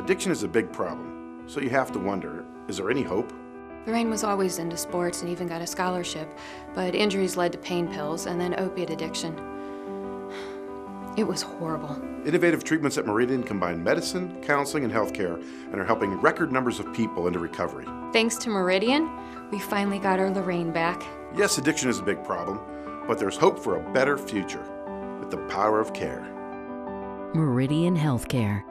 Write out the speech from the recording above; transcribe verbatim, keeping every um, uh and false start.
Addiction is a big problem, so you have to wonder, is there any hope? Lorraine was always into sports and even got a scholarship, but injuries led to pain pills and then opiate addiction. It was horrible. Innovative treatments at Meridian combine medicine, counseling, and healthcare and are helping record numbers of people into recovery. Thanks to Meridian, we finally got our Lorraine back. Yes, addiction is a big problem, but there's hope for a better future with the power of care. Meridian HealthCare.